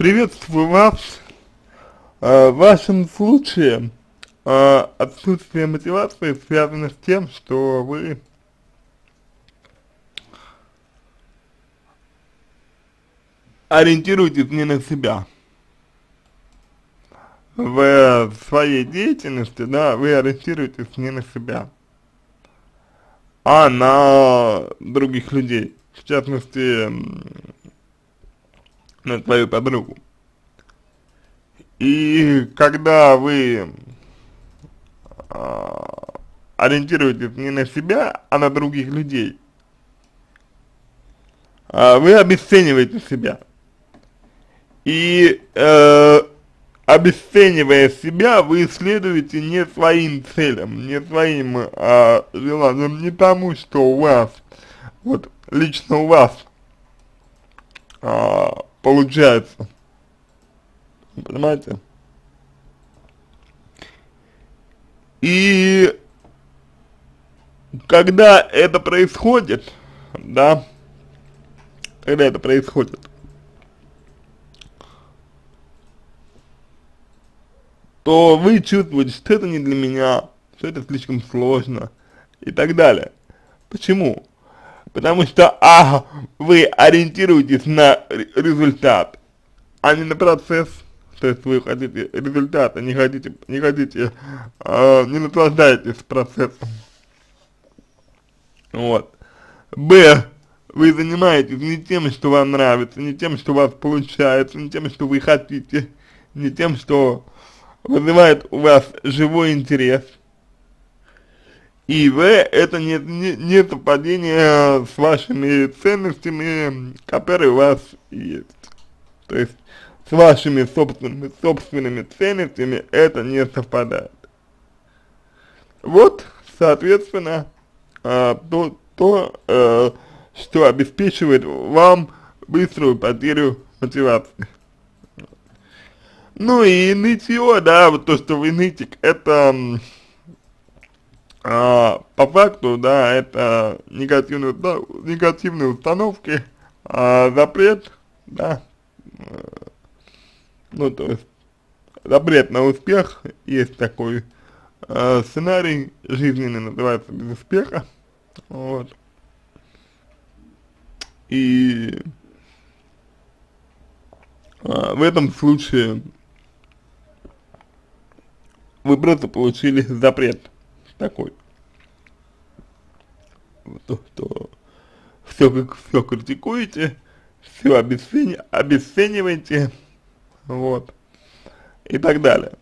Приветствую вас. В вашем случае отсутствие мотивации связано с тем, что вы ориентируетесь не на себя. В своей деятельности, да, вы ориентируетесь не на себя, а на других людей, в частности, на свою подругу. И когда вы ориентируетесь не на себя, а на других людей, вы обесцениваете себя. И обесценивая себя, вы следуете не своим целям, не своим желаниям, не тому, что у вас, вот лично у вас получается, понимаете? И когда это происходит, да, когда это происходит, то вы чувствуете, что это не для меня, что это слишком сложно и так далее. Почему? Потому что вы ориентируетесь на результат, а не на процесс. То есть вы хотите результата, не хотите, не наслаждаетесь процессом. Вот. Вы занимаетесь не тем, что вам нравится, не тем, что у вас получается, не тем, что вы хотите, не тем, что вызывает у вас живой интерес. И это не совпадение с вашими ценностями, которые у вас есть. То есть с вашими собственными ценностями это не совпадает. Вот, соответственно, что обеспечивает вам быструю потерю мотивации. Ну и нытье, да, вот то, что вы нытик, это по факту, да, это негативные установки, запрет, да, ну то есть запрет на успех, есть такой сценарий жизненный, называется «Без успеха», вот, и в этом случае вы просто получили запрет такой, что все критикуете, все обесцениваете, вот, и так далее.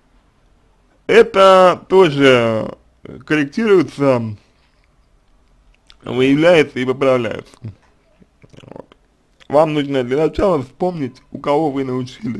Это тоже корректируется, выявляется и выправляется. Вот. Вам нужно для начала вспомнить, у кого вы научились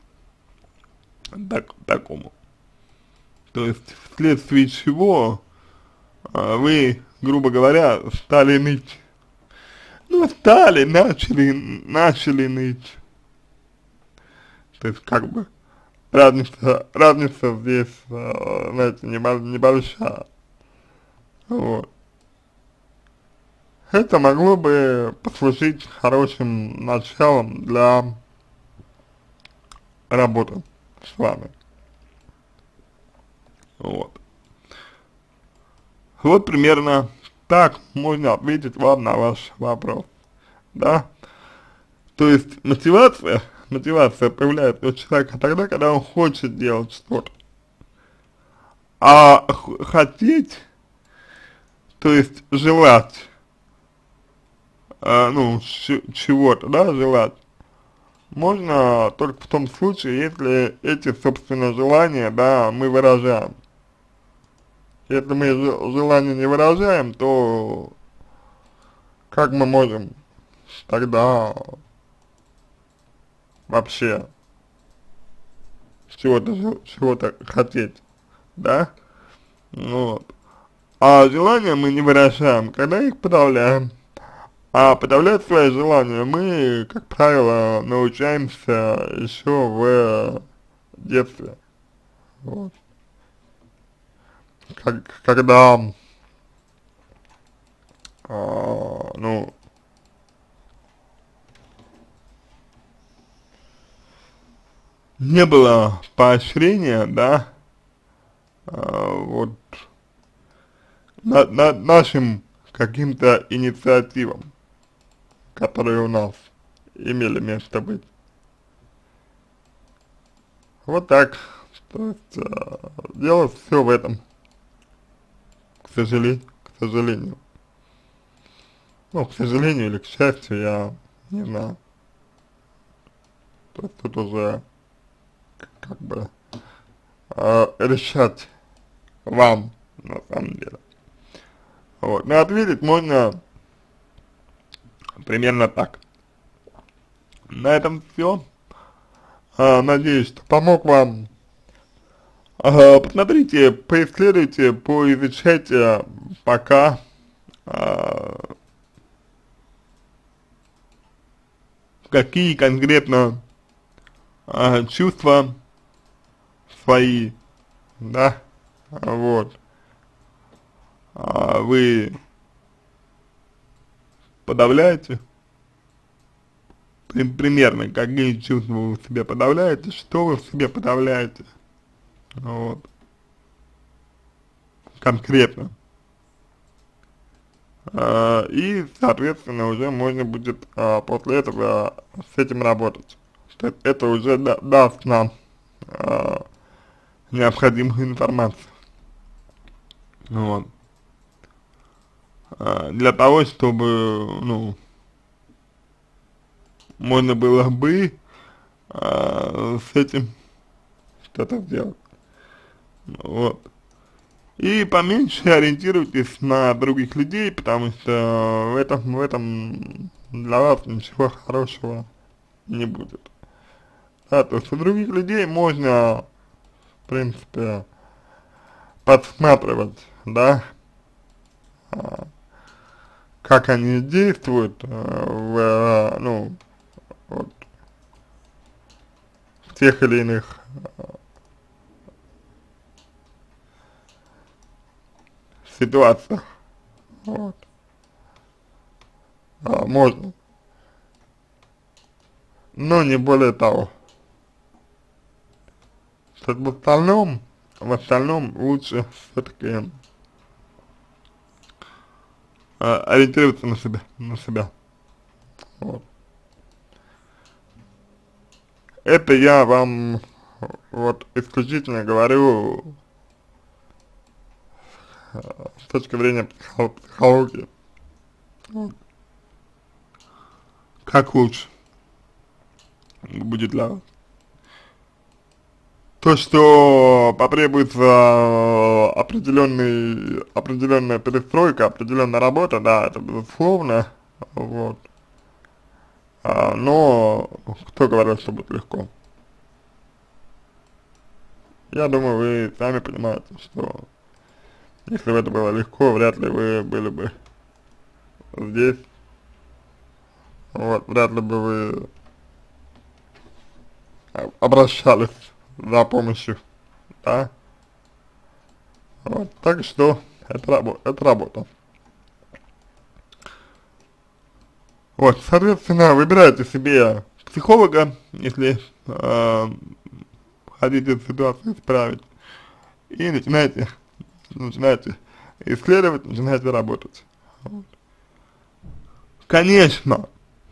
такому. То есть вследствие чего вы, грубо говоря, стали ныть. Ну, начали ныть. То есть, как бы, разница здесь, знаете, небольшая. Вот. Это могло бы послужить хорошим началом для работы с вами. Вот. Вот примерно так можно ответить вам на ваш вопрос, да. То есть мотивация появляется у человека тогда, когда он хочет делать что-то. А хотеть, то есть желать, ну, чего-то, да, желать, можно только в том случае, если эти, собственно, желания, да, мы выражаем. Если мы желания не выражаем, то как мы можем тогда вообще чего-то хотеть, да? Вот. А желания мы не выражаем, когда их подавляем. А подавлять свои желания мы, как правило, научаемся еще в детстве. Вот. Когда, ну, не было поощрения, да, вот, нашим каким-то инициативам, которые у нас имели место быть. Вот так. То есть, дело все в этом, к сожалению. Ну, к сожалению или к счастью, я не знаю. То есть тут уже как бы решать вам, на самом деле. Вот. Но ответить можно примерно так. На этом все. Надеюсь, что помог вам. Посмотрите, поисследуйте, поизучайте пока, а, какие конкретно чувства свои, да, вот, вы подавляете, примерно, какие чувства вы в себе подавляете, что вы в себе подавляете, вот, конкретно. И, соответственно, уже можно будет после этого с этим работать. Что это уже даст нам необходимую информацию. Вот. Для того, чтобы, ну, можно было бы с этим что-то сделать. Вот. И поменьше ориентируйтесь на других людей, потому что в этом для вас ничего хорошего не будет. Да, то есть у других людей можно, в принципе, подсматривать, да, как они действуют ну, вот, в тех или иных ситуациях. Вот. Можно, но не более того. То есть в остальном лучше все-таки ориентироваться на себя. Вот. Это я вам вот исключительно говорю с точки зрения психологии. Вот. Как лучше будет для вас. То, что потребуется определенная перестройка, определенная работа, да, это безусловно, вот. Но кто говорит, что будет легко? Я думаю, вы сами понимаете, что если бы это было легко, вряд ли вы были бы здесь, вот, вряд ли бы вы обращались за помощью, да, вот, так что это работа. Вот, соответственно, выбирайте себе психолога, если хотите ситуацию исправить, и начинайте исследовать, начинайте работать. Вот. Конечно,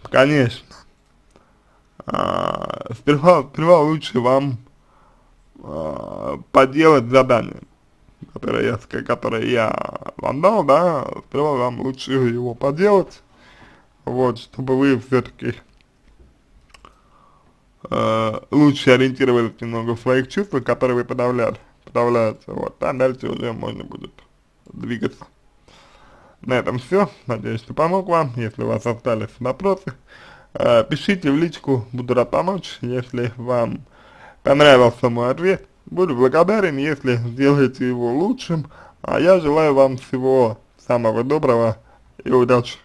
сперва лучше вам поделать задание, которое я вам дал, да, сперва вам лучше его поделать, вот, чтобы вы все-таки лучше ориентировались немного в своих чувствах, которые вы подавляете, вот, а дальше уже можно будет двигаться. На этом все, надеюсь, что помог вам. Если у вас остались вопросы, пишите в личку, буду рад помочь. Если вам понравился мой ответ, буду благодарен, если сделаете его лучшим, а я желаю вам всего самого доброго и удачи.